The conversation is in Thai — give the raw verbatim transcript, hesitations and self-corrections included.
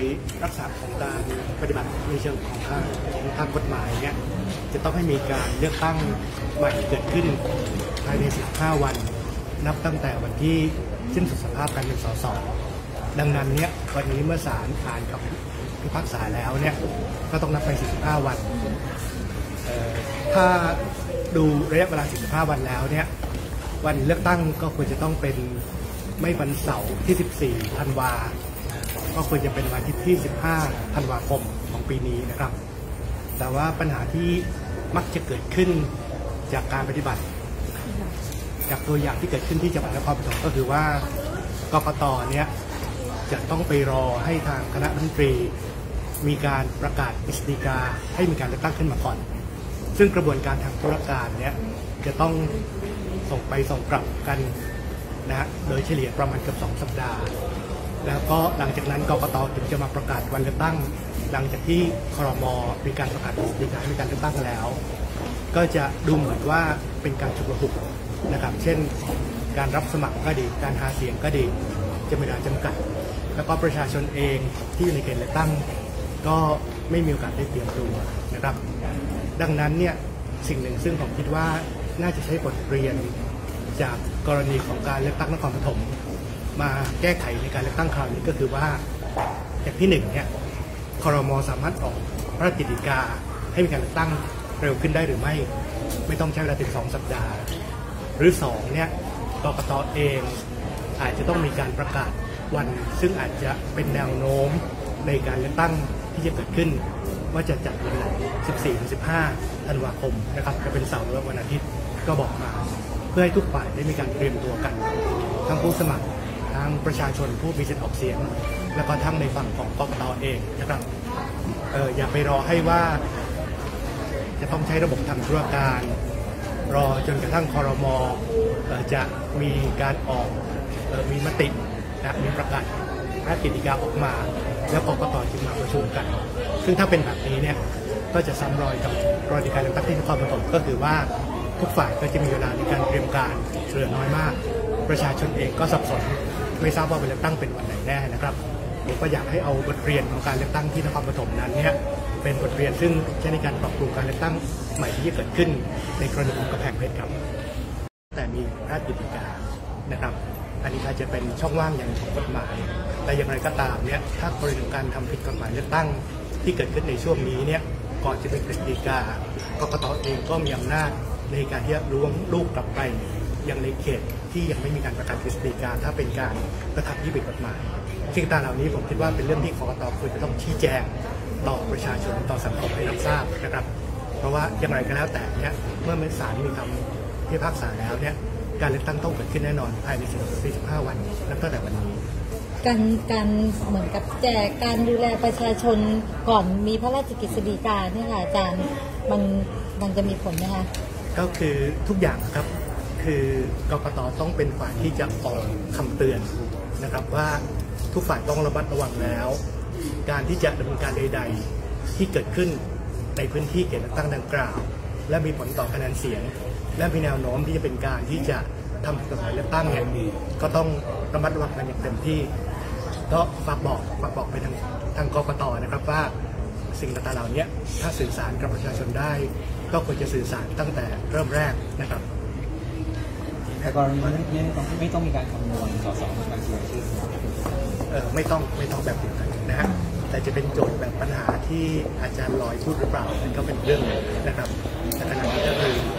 ลักษณะของการปฏิบัติในเชิงของทางของทางกฎหมายเนี่ยจะต้องให้มีการเลือกตั้งใหม่เกิดขึ้นภายในสิบห้าวันนับตั้งแต่วันที่สิ้นสุดสภาพการเป็นสสดังนั้นเนี่ยวันนี้เมื่อศาลอ่านคำพิพากษาแล้วเนี่ยก็ต้องนับไปสี่สิบห้าวันถ้าดูระยะเวลาสี่สิบห้าวันแล้วเนี่ยวันเลือกตั้งก็ควรจะต้องเป็นไม่วันเสาร์ที่สิบสี่ธันวาก็ควรจะเป็นวันที่สิบห้าธันวาคมของปีนี้นะครับแต่ว่าปัญหาที่มักจะเกิดขึ้นจากการปฏิบัติจากตัวอย่างที่เกิดขึ้นที่จังหวัดนครปฐมก็คือว่ากกต.เนี่ยจะต้องไปรอให้ทางคณะรัฐมนตรีมีการประกาศกฤษฎีกาให้มีการเลือกตั้งขึ้นมาก่อนซึ่งกระบวนการทางธุรการเนี่ยจะต้องส่งไปส่งกลับกันนะโดยเฉลี่ยประมาณเกือบสองสัปดาห์แล้วก็หลังจากนั้นกกต.ถึงจะมาประกาศวันเลือกตั้งหลังจากที่ครม.มีการประกาศกฤษฎีกาให้มีการเลือกตั้งแล้วก็จะดูเหมือนว่าเป็นการฉุกละหุกนะครับเช่นการรับสมัครก็ดีการหาเสียงก็ดีจะมีเวลาจำกัดแล้วก็ประชาชนเองที่อยู่ในเขตเลือกตั้งก็ไม่มีโอกาสได้เตรียมตัวนะครับดังนั้นเนี่ยสิ่งหนึ่งซึ่งผมคิดว่าน่าจะใช้บทเรียนจากกรณีของการเลือกตั้งนครปฐมมาแก้ไขในการเลือกตั้งคราวนี้ก็คือว่าอย่างที่หนึ่งเนี่ยครม.สามารถออกพระราชกฤษฎีกาให้มีการเลือกตั้งเร็วขึ้นได้หรือไม่ไม่ต้องใช้เวลาถึงสองสัปดาห์หรือสองเนี่ยกกต.เองอาจจะต้องมีการประกาศวันซึ่งอาจจะเป็นแนวโน้มในการเลือกตั้งที่จะเกิดขึ้นว่าจะจัดวันไหนสิบสี่ถึงสิบห้าธันวาคมนะครับจะเป็นเสาร์หรือวันอาทิตย์ก็บอกมาเพื่อให้ทุกฝ่ายได้มีการเตรียมตัวกันทั้งผู้สมัครทั้งประชาชนผู้มีสิทธิออกเสียงแล้วก็ทั้งในฝั่งของกกต.เองนะครับเอออย่าไปรอให้ว่าจะต้องใช้ระบบทางธุรการรอจนกระทั่งครม.จะมีการออกมีมตินะมีประกาศพระราชกฤษฎีกาออกมาแล้วกกต.จึงมาประชุมกันซึ่งถ้าเป็นแบบนี้เนี่ยก็จะซ้ำรอยกับกรณีการเลือกตั้งที่นครปฐมก็คือว่าทุกฝ่ายก็จะมีเวลาในการเตรียมการเหลือน้อยมากประชาชนเองก็สับสนไม่ทราบว่าเลือกตั้งเป็นวันไหนแน่นะครับผมก็อยากให้เอาบทเรียนของการเลือกตั้งที่นครปฐมนั้นเนี่ยเป็นบทเรียนซึ่งใช้ในการปรับปรุงการเลือกตั้งใหม่ที่จะเกิดขึ้นในกรณีของกำแพงเพชรครับแต่มีพระราชกฤษฎีกานะครับอันนี้อาจจะเป็นช่องว่างอย่างของกฎหมายแต่อย่างไรก็ตามเนี่ยถ้ากรณีของการทำผิดกฎหมายเลือกตั้งที่เกิดขึ้นในช่วงนี้เนี่ยก่อนจะเป็นกฤษฎีกากกต.เองก็มีอำนาจในการที่จะล้วงลูกกลับไปยังในเขตที่ยังไม่มีการประกาศกฤษฎีกาถ้าเป็นการกระทำที่ผิดกฎหมายสิ่งต่างเหล่านี้ผมคิดว่าเป็นเรื่องที่กกต.ควรจะต้องชี้แจงต่อประชาชนต่อสังคมให้รับทราบนะครับเพราะว่าอย่างไรก็แล้วแต่เนี่ยเมื่อศาลมีคำพิพากษาแล้วเนี่ยการเลือกตั้งต้องเกิดขึ้นแน่นอนภายในสี่สิบห้าวันนับตั้งแต่วันนี้การการเหมือนกับแจกการดูแลประชาชนก่อนมีพระราชกฤษฎีกาเนี่ยค่ะอาจารย์มันมันจะมีผลไหมคะก็คือทุกอย่างครับคือกกต.ต้องเป็นฝ่ายที่จะออกคำเตือนนะครับว่าทุกฝ่ายต้องระมัดระวังแล้วการที่จะดำเนินการใดๆที่เกิดขึ้นในพื้นที่เขตเลือกตั้งดังกล่าวและมีผลต่อคะแนนเสียงและมีแนวโน้มที่จะเป็นการที่จะทำผิดกฎหมายเลือกตั้งอย่างดีก็ต้องระมัดระวังกันอย่างเต็มที่ก็ฝากบอกฝากบอกไปทางทางกกต.นะครับว่าสิ่งต่างๆเหล่านี้ถ้าสื่อสารกับประชาชนได้ก็ควรจะสื่อสารตั้งแต่เริ่มแรกนะครับแต่กรณีนี้ไม่ต้องไม่ต้องมีการคำนวณสสบัญชีรายชื่อเออไม่ต้องไม่ต้องแบบเดียวกันนะฮะแต่จะเป็นโจทย์แบบปัญหาที่อาจารย์ลอยพูดหรือเปล่านั่นก็เป็นเรื่องนะครับแต่ขณะนี้ก็คือ